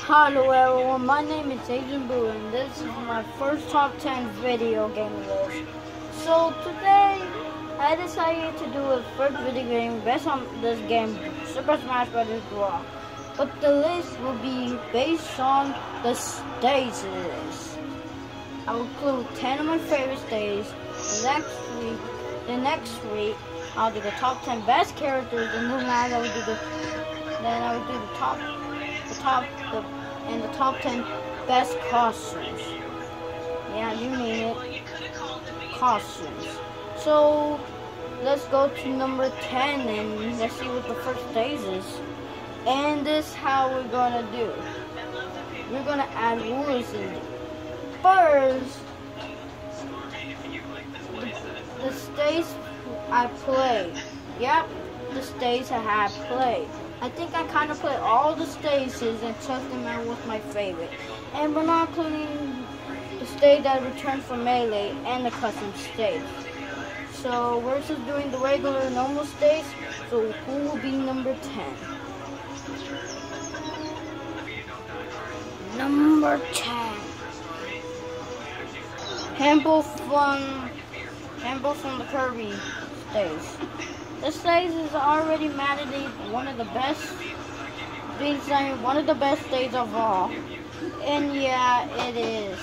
Hello everyone, my name is Agent Boo and this is my first top 10 video game list. So today I decided to do a first video game based on this game, Super Smash Bros. Brawl. But the list will be based on the stages. I will include 10 of my favorite stages. The next week I'll do the top 10 best characters, and then I will do the top 10 best costumes. Yeah, you need it. Costumes. So let's go to number 10 and let's see what the first stage is. And this is how we're gonna do. We're gonna add rules in it. First, the stage I play. Yep, the stage I have played. I think I kind of play all the stages and check them out with my favorite. And we're not including the stage that returned from Melee and the custom stage. So we're just doing the regular normal stage. So who will be number 10? Number 10. Hamble from the Kirby stage. This stage is already mandated one of the best stages of all. And yeah, it is.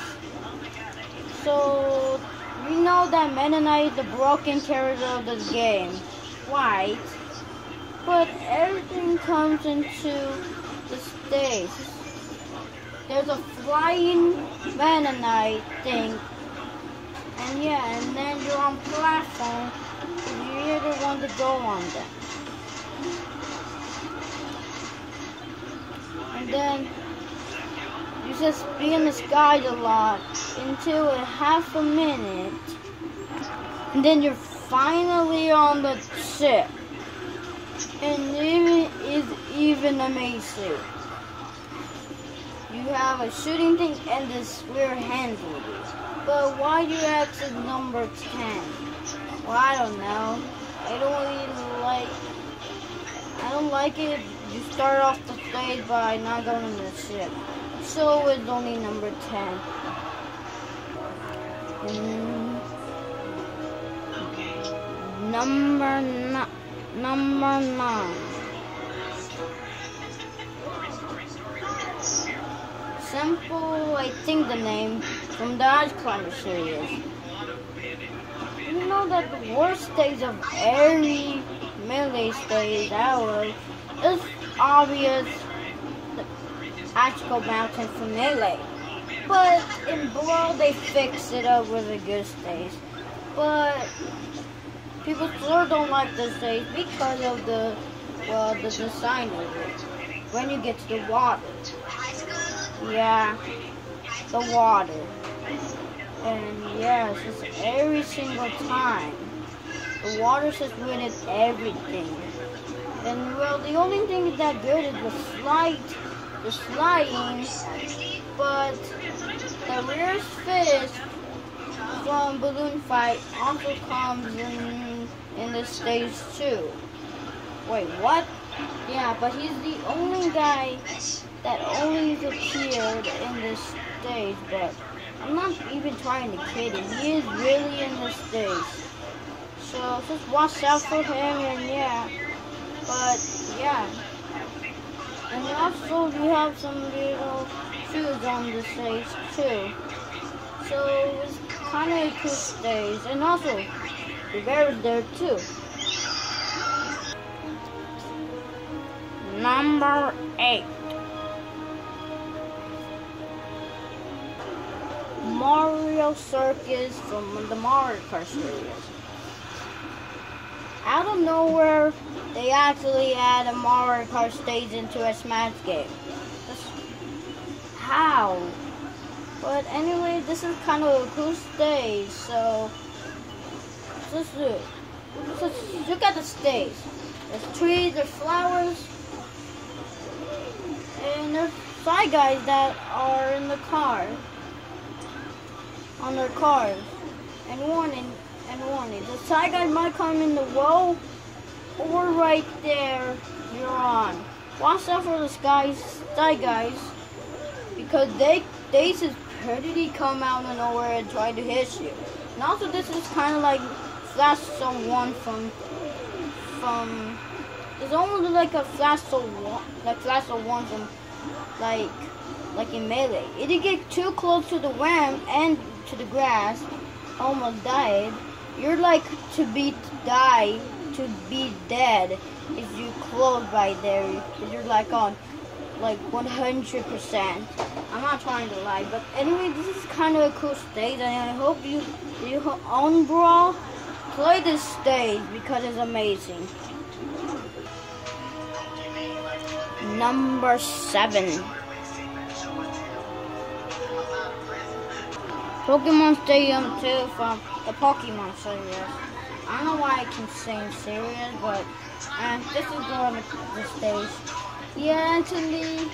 So we know that Meta Knight is the broken character of this game. Right? But everything comes into the stage. There's a flying Meta Knight thing. And yeah, and then you're on platform. You're the one to go on them. And then you just be in the sky a lot until half a minute. And then you're finally on the ship. And it is even amazing. You have a shooting thing and this weird hand with you. But why you ask is number 10? Well, I don't know. I don't like it. You start off the stage by not going on the ship. So it's only number 10. Number 9. Simple, I think the name from the Ice Climber series. You know that the worst stage of every Melee stage ever is obvious, the Ashko Mountain from Melee. But in Brawl they fixed it up with a good stage. But people still don't like this stage because of the design of it. When you get to the water. Yeah, the water. And yes, it's every single time. The water just ruined everything. And well, the only thing that good is the sliding, but the rear fist from Balloon Fight also comes in this stage too. Wait, what? Yeah, but he's the only guy that only appeared in this stage, but I'm not even trying to kid him. He is really in this stage. So just watch out for him, and yeah. But yeah. And also you have some little shoes on the stage too. So it's kind of a cool stage. And also the bear is there too. Number 8. Mario Circus from the Mario Kart series. Out of nowhere, they actually add a Mario Kart stage into a Smash game. How? But anyway, this is kind of a cool stage, so just look at the stage. There's trees, there's flowers, and there's side guys that are in the car. On their cars, and warning. The side guys might come in the row or right there you're on. Watch out for the side guys because they just pretty come out of nowhere and try to hit you. And also this is kind of like Flash Zone 1 from it's almost like a Flash Zone 1, like Flash Zone 1 from like in Melee. If you get too close to the ramp and to the grass, almost died. You're like to be dead if you close by there. You're like on like 100%. I'm not trying to lie, but anyway, this is kind of a cool stage, and I hope you own Brawl, play this stage because it's amazing. Number 7. Pokemon Stadium 2 from the Pokemon series. I don't know why I can sing serious, but this is going to the stage. Yeah, actually,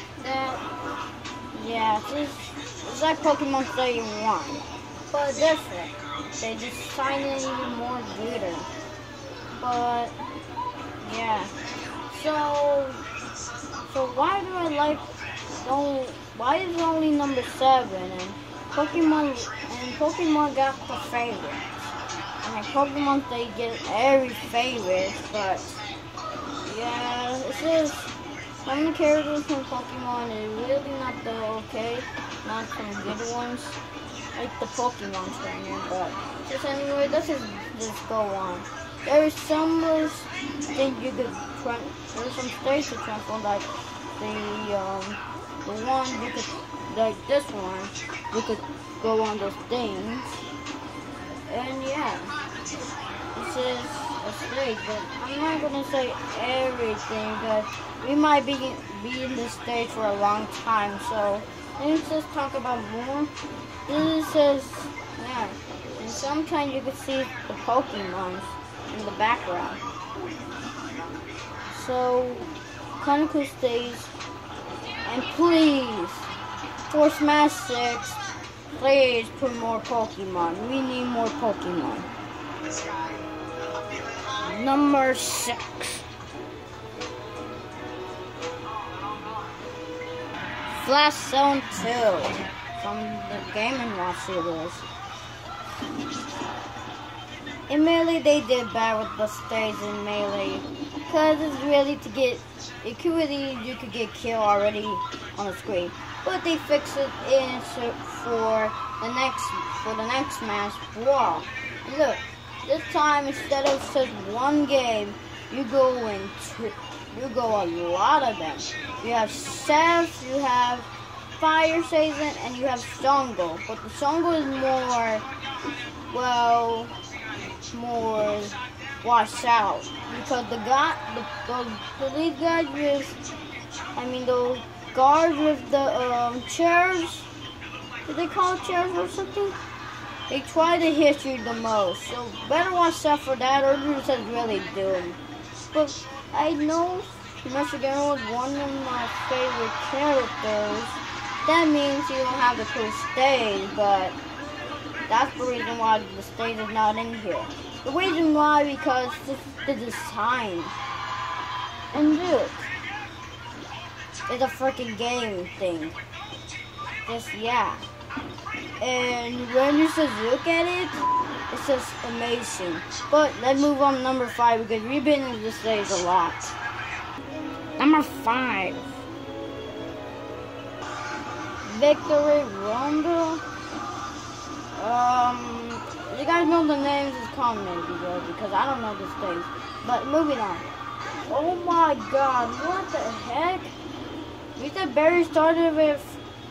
it's like Pokemon Stadium 1, but different. They just sign in even more glitter. But yeah, so why do I like? Why is it only number 7? And Pokemon got the favorites. And Pokemon, they get every favorite, but yeah, it's just some of the characters from Pokemon is really not not some good ones, like the Pokemon trainer. But just anyway, let's just go on. There is some things you could there's some states to transform, like the one you could, like this one, you could go on those things. And yeah, this is a stage, but I'm not gonna say everything, but we might be in this stage for a long time, so let's just talk about more. This is, yeah, and sometimes you can see the Pokemon in the background. So, kind of cool stage, and please, for Smash 6, please put more Pokemon. We need more Pokemon. Number 6. Flash Zone 2 from the Game & Watch series. In Melee, they did bad with the stage in Melee, because it's really you could get killed already on the screen. But they fixed it for the next match, Brawl. And look, this time instead of just one game, you go a lot of them. You have Seth, you have Fire Season, and you have Stongo. But the Stongo is more washed out, because the lead guys those guards with the chairs, do they call it chairs or something? They try to hit you the most, so better watch out for that, or you're just really doomed. But I know Michigan was one of my favorite characters. That means you don't have the cool stage, but that's the reason why the stage is not in here. The reason why, because the design. And look, it's a freaking game thing. Yeah. And when you just look at it, it's just amazing. But let's move on to number 5, because we've been in this stage a lot. Number 5. Victory Rondo. If you guys know the names, just comment below, because I don't know this thing. But moving on. Oh my god, what the heck? We said Barry started with,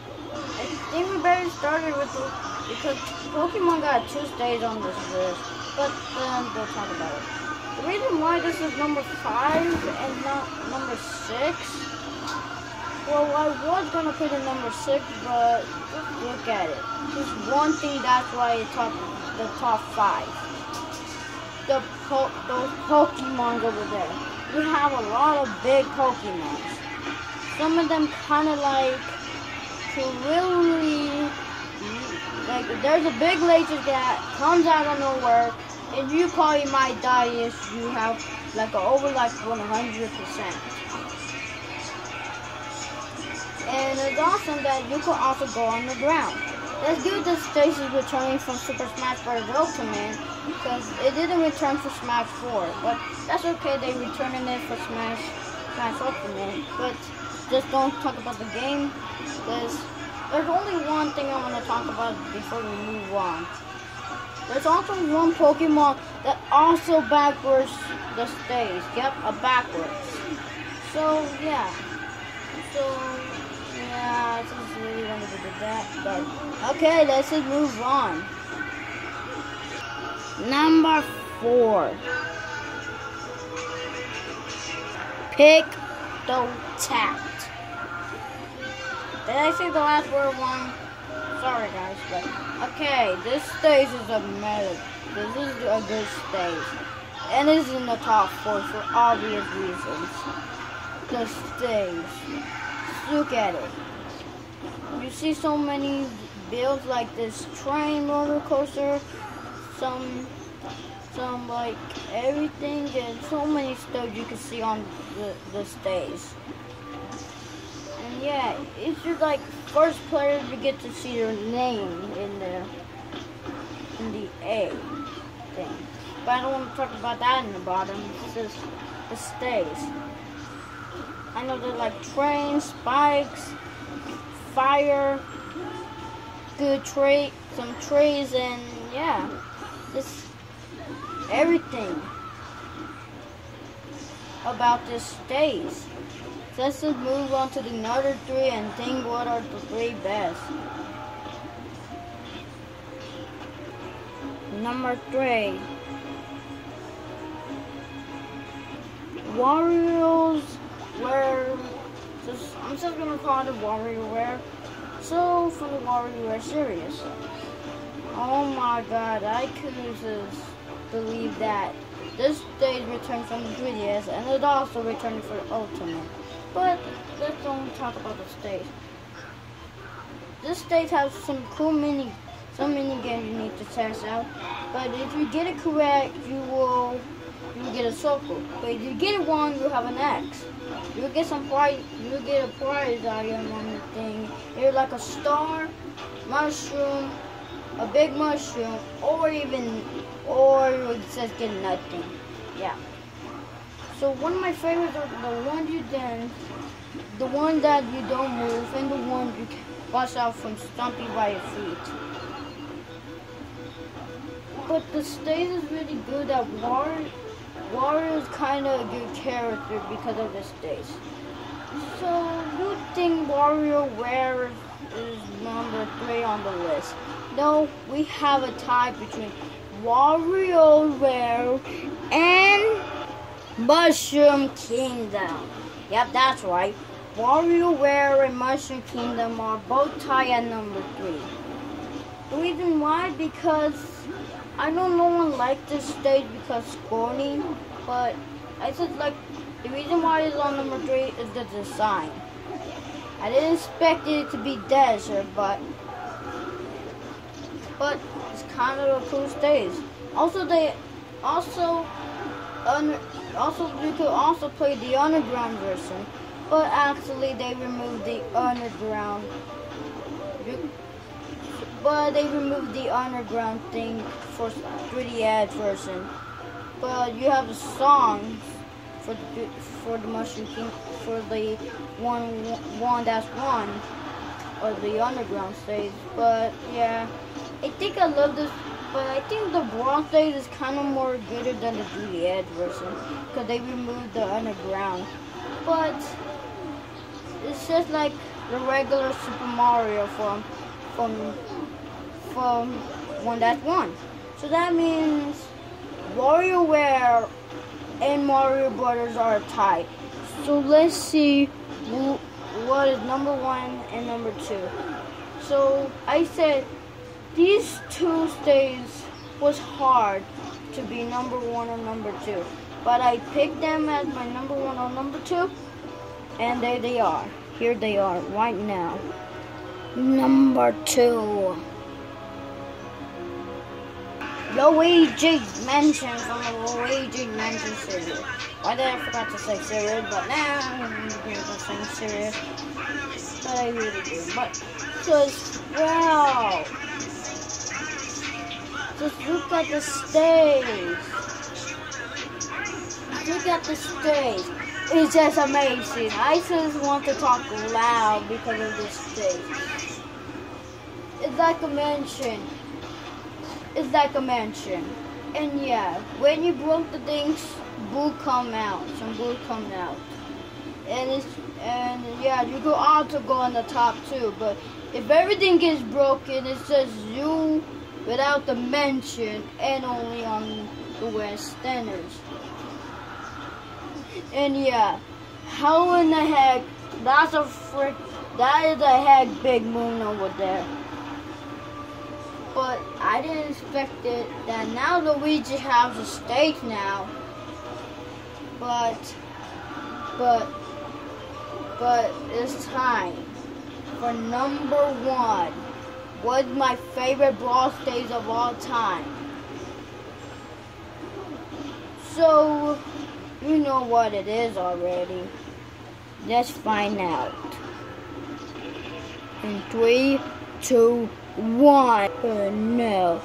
because Pokemon got 2 stages on this list. But then we'll talk about it. The reason why this is number 5 and not number 6, well, I was gonna put it number 6, but look at it. Just one thing, that's why it's the top 5. Those Pokemon over there. We have a lot of big Pokemon. Some of them kind of like there's a big laser that comes out of nowhere, and you probably might die if you have over 100%. And it's awesome that you can also go on the ground. That's good that Stage is returning from Super Smash Bros. Ultimate, because it didn't return for Smash 4. But that's okay, they returning it for Smash Ultimate. But just don't talk about the game, because there's only one thing I want to talk about before we move on. There's also one Pokemon that also backwards the stage. Yep, a backwards. So yeah. I just really wanted to do that. But okay, let's just move on. Number 4. Pick the tact. Did I say the last word wrong? Sorry guys, but okay, this stage is a meta. This is a good stage. And it's in the top 4 for obvious reasons. The stage. Look at it. You see so many builds like this train roller coaster, some like everything, and so many stuff you can see on the stage. And yeah, it's just like first player you get to see their name in the A thing. But I don't want to talk about that in the bottom. It's just the stage. I know there's like trains, spikes, fire, some trees, and yeah, just everything about this stage. So let's just move on to the other 3 and think what are the 3 best. Number 3. WarioWare. I'm just gonna call it WarioWare. So for the WarioWare series. Oh my god, I couldn't just believe that. This stage returned from the 3DS and it also returned for the Ultimate. But let's don't talk about the stage. This stage has some cool mini games you need to test out. But if you get it correct, you will get a circle. But if you get it wrong, you have an X. You'll get some prize. You'll get a prize item on the thing. Either like a star, mushroom, a big mushroom, or you just get nothing. Yeah. So one of my favorites are the one that you don't move, and the one you can watch out from stomping by your feet. But the stage is really good at Wario is kind of a good character because of this stage. So you think WarioWare is number 3 on the list? No, we have a tie between WarioWare and Mushroom Kingdom. Yep, that's right. WarioWare and Mushroom Kingdom are both tied at number 3. The reason why? Because I know no one liked this stage because scoring, but I said like the reason why it's on number 3 is the design. I didn't expect it to be desert, but it's kind of a cool stage. Also, you could also play the underground version, but actually they removed the underground. But they removed the underground thing for 3DS version. But you have the songs for the Mushroom King, for the one that's one or the underground stage. But yeah, I think I love this. But I think the Brawl stage is kind of more gooder than the 3DS version because they removed the underground. But it's just like the regular Super Mario from one that's one. So that means WarioWare and Mario Brothers are tied. So let's see what is number 1 and number 2. So I said these 2 stages was hard to be number 1 or number 2. But I picked them as my number 1 or number 2. And there they are. Here they are right now. Number 2. Luigi's Mansion from the Luigi's Mansion series. Why did I forgot to say series, but now I'm going to say series. But I really do. But just wow. Just look at the stage. Look at the stage. It's just amazing. I just want to talk loud because of this stage. It's like a mansion. It's like a mansion. And yeah, when you broke the things, blue come out. Some blue come out. And yeah, you go on to go on the top too. But if everything gets broken, it's just you without the mansion and only on the West Standards. And yeah, how in the heck, that is a heck big moon over there. But I didn't expect it that now Luigi has a stage now. But it's time for number 1. What's my favorite Brawl stage of all time? So you know what it is already. Let's find out. In 3, 2, 1. And now,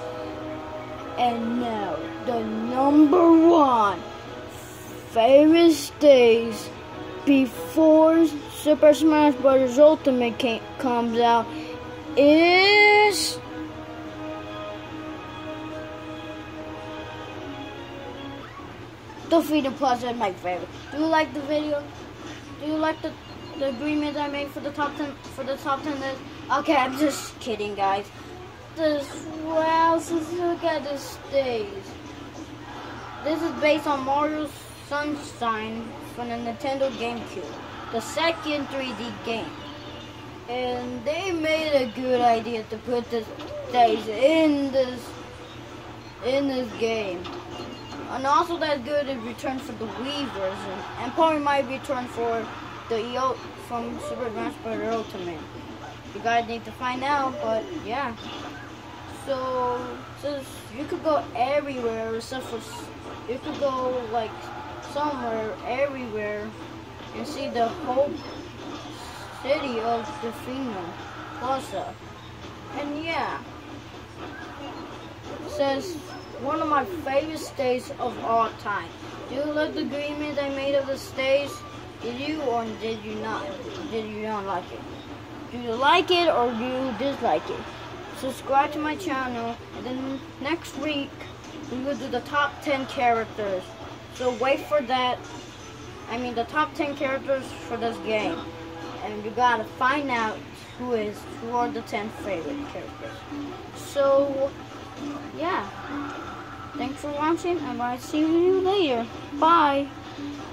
the number 1 favorite stage before Super Smash Bros. Ultimate comes out is the Freedom Plaza is my favorite. Do you like the video? Do you like the agreement I made for the top 10 list? Okay, I'm just kidding, guys. Wow, just look at this stage. This is based on Mario Sunshine from the Nintendo GameCube, the second 3D game. And they made a good idea to put this stage in this game. And also that's good in return for the Wii version. And probably might return for the EO from Super Smash Bros. Ultimate. You guys need to find out, but yeah. So you could go everywhere except for, you could go like somewhere, everywhere, and see the whole city of the Freedom Plaza. And yeah, it says one of my favorite stages of all time. Do you like the agreement I made of the stage? Did you or did you not? Did you not like it? Do you like it or do you dislike it? Subscribe to my channel, and then next week we will do the top 10 characters. So wait for that. I mean the top 10 characters for this game. And you gotta find out who are the 10 favorite characters. So yeah. Thanks for watching, and I'll see you later. Bye.